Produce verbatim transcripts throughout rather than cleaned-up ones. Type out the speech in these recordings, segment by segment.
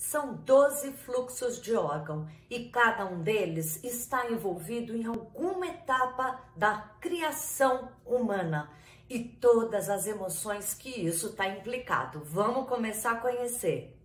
São doze fluxos de órgão e cada um deles está envolvido em alguma etapa da criação humana e todas as emoções que isso está implicado. Vamos começar a conhecer.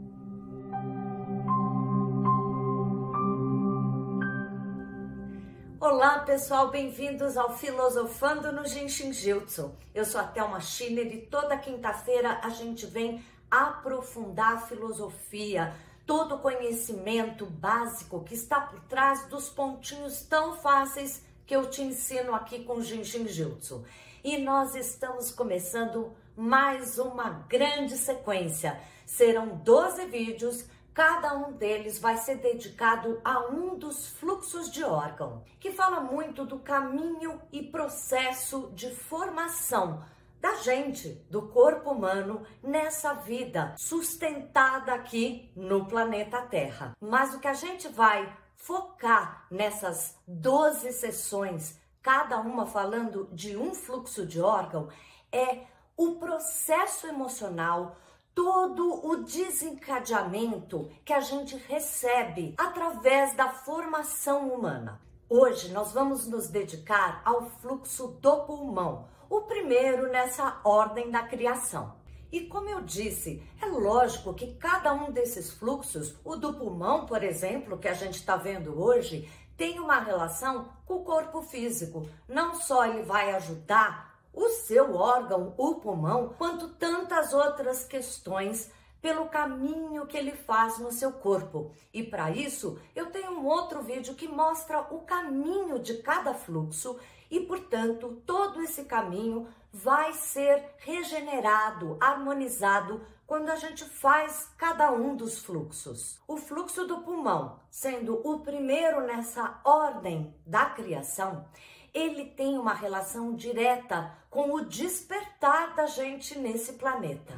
Olá pessoal, bem-vindos ao Filosofando no Jinshin Jutsu. Eu sou a Thelma Schiller e toda quinta-feira a gente vem aprofundar a filosofia, todo o conhecimento básico que está por trás dos pontinhos tão fáceis que eu te ensino aqui com o Jinshin Jutsu. E nós estamos começando mais uma grande sequência. Serão doze vídeos. Cada um deles vai ser dedicado a um dos fluxos de órgão, que fala muito do caminho e processo de formação da gente, do corpo humano, nessa vida sustentada aqui no planeta Terra. Mas o que a gente vai focar nessas doze sessões, cada uma falando de um fluxo de órgão, é o processo emocional, todo o desencadeamento que a gente recebe através da formação humana. Hoje nós vamos nos dedicar ao fluxo do pulmão, o primeiro nessa ordem da criação. E como eu disse, é lógico que cada um desses fluxos, o do pulmão, por exemplo, que a gente está vendo hoje, tem uma relação com o corpo físico. Não só ele vai ajudar o seu órgão, o pulmão, quanto tantas outras questões pelo caminho que ele faz no seu corpo. E para isso, eu tenho um outro vídeo que mostra o caminho de cada fluxo e, portanto, todo esse caminho vai ser regenerado, harmonizado quando a gente faz cada um dos fluxos. O fluxo do pulmão, sendo o primeiro nessa ordem da criação, ele tem uma relação direta com o despertar da gente nesse planeta.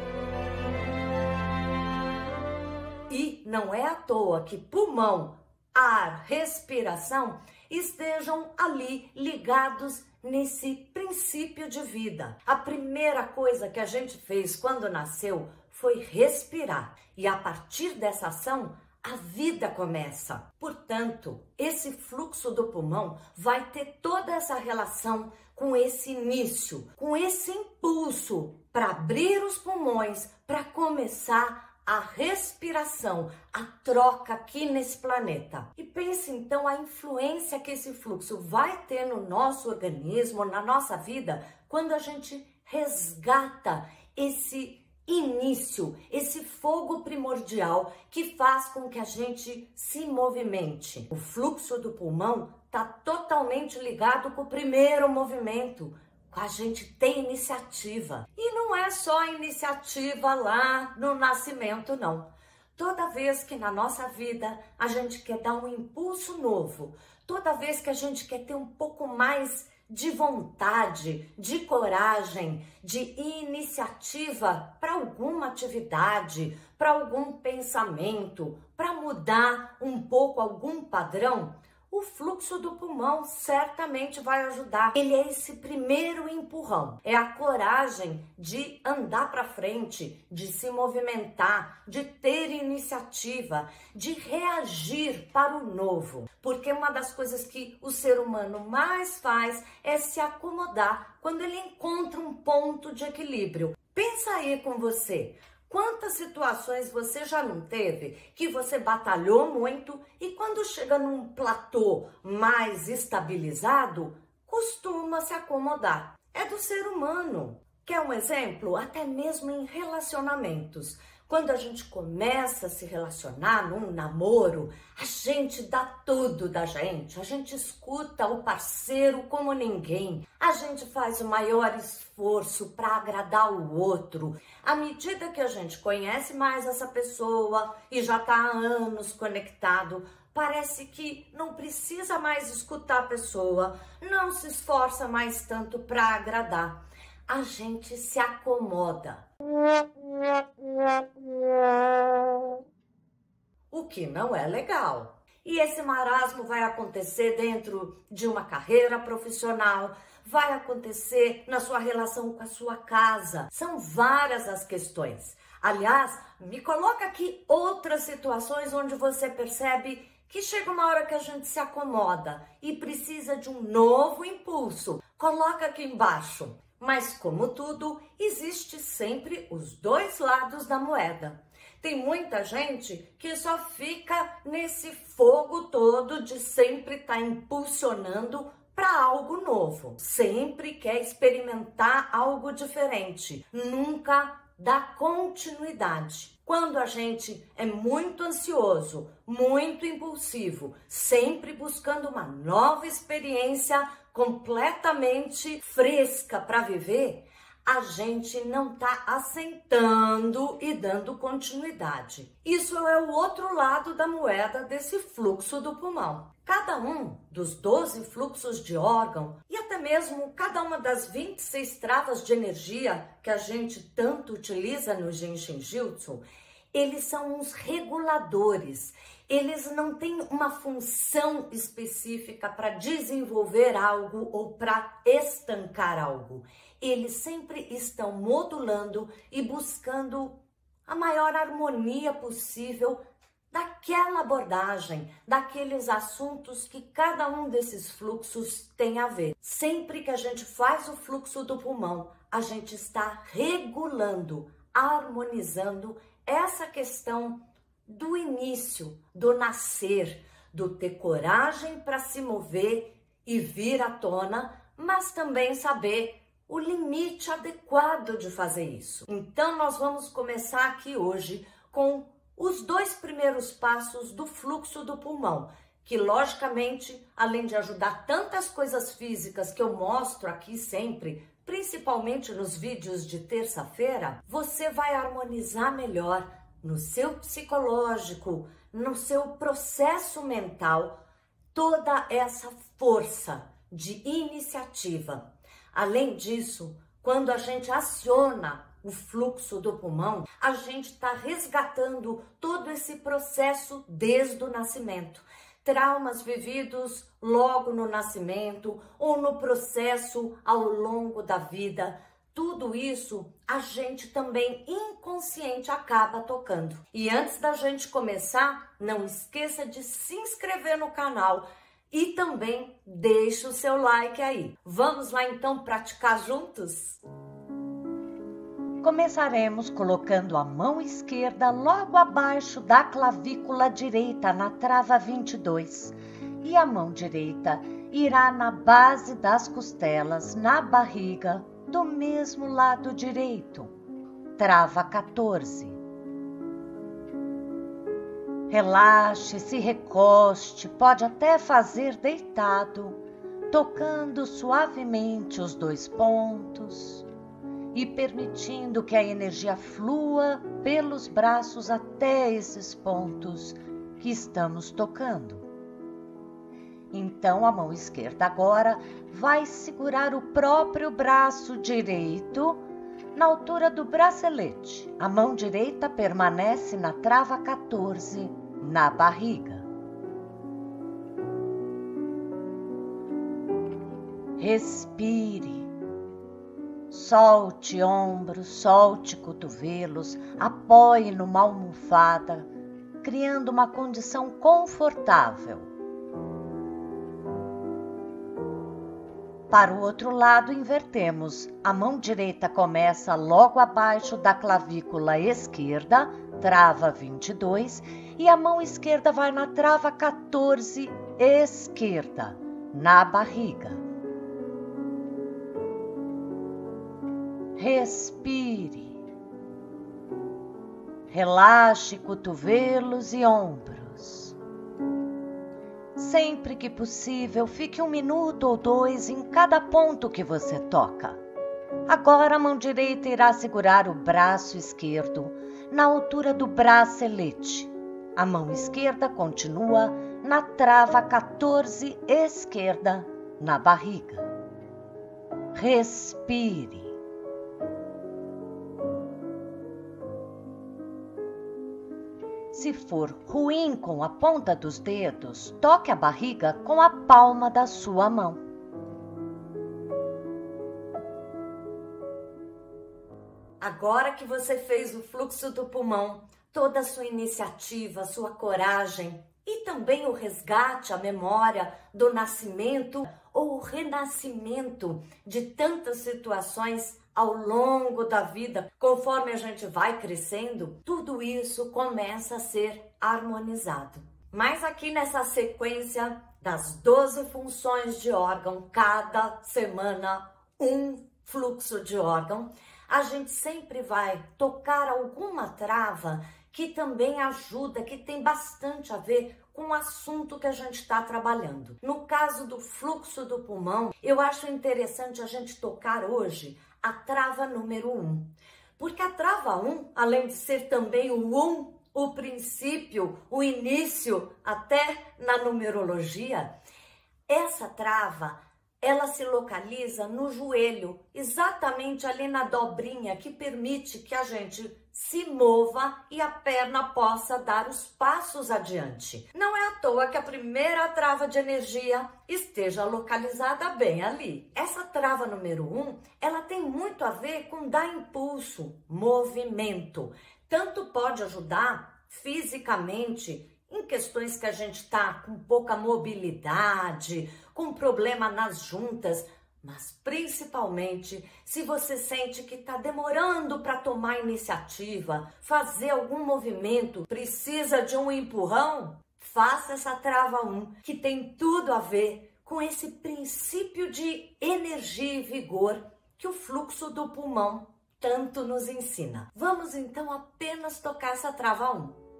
E não é à toa que pulmão, ar, respiração estejam ali ligados nesse princípio de vida. A primeira coisa que a gente fez quando nasceu foi respirar. E a partir dessa ação, a vida começa. Portanto, esse fluxo do pulmão vai ter toda essa relação com esse início, com esse impulso para abrir os pulmões, para começar a respiração, a troca aqui nesse planeta. E pense então a influência que esse fluxo vai ter no nosso organismo, na nossa vida, quando a gente resgata esse início, esse fogo primordial que faz com que a gente se movimente. O fluxo do pulmão está totalmente ligado com o primeiro movimento. A gente tem iniciativa. E não é só a iniciativa lá no nascimento, não. Toda vez que na nossa vida a gente quer dar um impulso novo, toda vez que a gente quer ter um pouco mais de vontade, de coragem, de iniciativa para alguma atividade, para algum pensamento, para mudar um pouco algum padrão, o fluxo do pulmão certamente vai ajudar. Ele é esse primeiro empurrão, é a coragem de andar para frente, de se movimentar, de ter iniciativa, de reagir para o novo. Porque uma das coisas que o ser humano mais faz é se acomodar quando ele encontra um ponto de equilíbrio. Pensa aí com você. Quantas situações você já não teve que você batalhou muito e quando chega num platô mais estabilizado, costuma se acomodar? É do ser humano. Quer um exemplo? Até mesmo em relacionamentos. Quando a gente começa a se relacionar num namoro, a gente dá tudo da gente, a gente escuta o parceiro como ninguém, a gente faz o maior esforço para agradar o outro. À medida que a gente conhece mais essa pessoa e já está há anos conectado, parece que não precisa mais escutar a pessoa, não se esforça mais tanto para agradar. A gente se acomoda. O que não é legal. E esse marasmo vai acontecer dentro de uma carreira profissional, vai acontecer na sua relação com a sua casa. São várias as questões. Aliás, me coloca aqui outras situações onde você percebe que chega uma hora que a gente se acomoda e precisa de um novo impulso. Coloca aqui embaixo. Mas como tudo, existe sempre os dois lados da moeda. Tem muita gente que só fica nesse fogo todo de sempre estar impulsionando para algo novo. Sempre quer experimentar algo diferente. Nunca dá continuidade. Quando a gente é muito ansioso, muito impulsivo, sempre buscando uma nova experiência completamente fresca para viver, a gente não está assentando e dando continuidade. Isso é o outro lado da moeda desse fluxo do pulmão. Cada um dos doze fluxos de órgão e até mesmo cada uma das vinte e seis travas de energia que a gente tanto utiliza no Jinshin Jyutsu, eles são uns reguladores. Eles não têm uma função específica para desenvolver algo ou para estancar algo. Eles sempre estão modulando e buscando a maior harmonia possível daquela abordagem, daqueles assuntos que cada um desses fluxos tem a ver. Sempre que a gente faz o fluxo do pulmão, a gente está regulando, harmonizando essa questão do início, do nascer, do ter coragem para se mover e vir à tona, mas também saber o limite adequado de fazer isso. Então nós vamos começar aqui hoje com os dois primeiros passos do fluxo do pulmão, que logicamente, além de ajudar tantas coisas físicas que eu mostro aqui sempre, principalmente nos vídeos de terça-feira, você vai harmonizar melhor no seu psicológico, no seu processo mental, toda essa força de iniciativa. Além disso, quando a gente aciona o fluxo do pulmão, a gente está resgatando todo esse processo desde o nascimento. Traumas vividos logo no nascimento ou no processo ao longo da vida. Tudo isso a gente também inconsciente acaba tocando. E antes da gente começar, não esqueça de se inscrever no canal e também deixe o seu like aí. Vamos lá então praticar juntos? Começaremos colocando a mão esquerda logo abaixo da clavícula direita na trava vinte e dois e a mão direita irá na base das costelas, na barriga, do mesmo lado direito, trava quatorze. Relaxe, se recoste, pode até fazer deitado, tocando suavemente os dois pontos e permitindo que a energia flua pelos braços até esses pontos que estamos tocando. Então, a mão esquerda agora vai segurar o próprio braço direito na altura do bracelete. A mão direita permanece na trava quatorze, na barriga. Respire. Solte ombros, solte cotovelos, apoie numa almofada, criando uma condição confortável. Para o outro lado, invertemos. A mão direita começa logo abaixo da clavícula esquerda, trava vinte e dois, e a mão esquerda vai na trava quatorze, esquerda, na barriga. Respire. Relaxe cotovelos e ombros. Sempre que possível, fique um minuto ou dois em cada ponto que você toca. Agora a mão direita irá segurar o braço esquerdo na altura do bracelete. A mão esquerda continua na trava quatorze, esquerda, na barriga. Respire. Se for ruim com a ponta dos dedos, toque a barriga com a palma da sua mão. Agora que você fez o fluxo do pulmão, toda a sua iniciativa, sua coragem e também o resgate, a memória do nascimento ou o renascimento de tantas situações ao longo da vida, conforme a gente vai crescendo, tudo isso começa a ser harmonizado. Mas aqui nessa sequência das doze funções de órgão, cada semana um fluxo de órgão, a gente sempre vai tocar alguma trava que também ajuda, que tem bastante a ver com o assunto que a gente está trabalhando. No caso do fluxo do pulmão, eu acho interessante a gente tocar hoje a trava número um. Porque a trava um, além de ser também o um, o princípio, o início, até na numerologia, essa trava, ela se localiza no joelho, exatamente ali na dobrinha que permite que a gente se mova e a perna possa dar os passos adiante. Não é à toa que a primeira trava de energia esteja localizada bem ali. Essa trava número um, ela tem muito a ver com dar impulso, movimento. Tanto pode ajudar fisicamente em questões que a gente está com pouca mobilidade, com problema nas juntas, mas principalmente se você sente que está demorando para tomar iniciativa, fazer algum movimento, precisa de um empurrão, faça essa trava um, que tem tudo a ver com esse princípio de energia e vigor que o fluxo do pulmão tanto nos ensina. Vamos então apenas tocar essa trava um.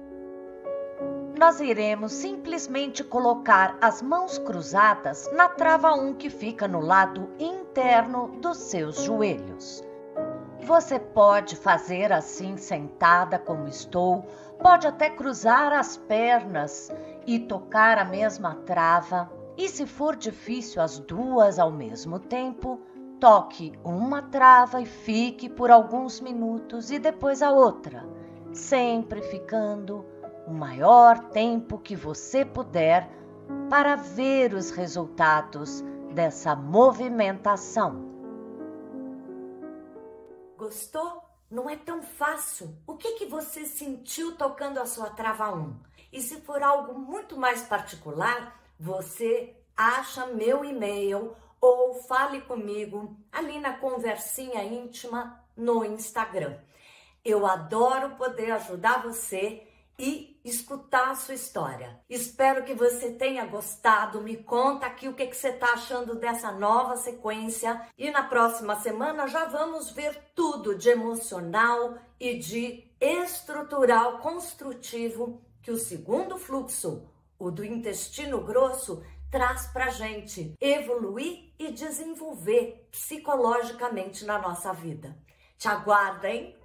Nós iremos simplesmente colocar as mãos cruzadas na trava um que fica no lado interno dos seus joelhos. Você pode fazer assim sentada como estou, pode até cruzar as pernas e tocar a mesma trava. E se for difícil as duas ao mesmo tempo, toque uma trava e fique por alguns minutos e depois a outra, sempre ficando o maior tempo que você puder para ver os resultados dessa movimentação. Gostou? Não é tão fácil. O que que você sentiu tocando a sua trava um? E se for algo muito mais particular, você acha meu e-mail ou fale comigo ali na conversinha íntima no Instagram. Eu adoro poder ajudar você e escutar a sua história. Espero que você tenha gostado. Me conta aqui o que, que você está achando dessa nova sequência. E na próxima semana já vamos ver tudo de emocional e de estrutural construtivo que o segundo fluxo, o do intestino grosso, traz pra gente evoluir e desenvolver psicologicamente na nossa vida. Te aguardo, hein?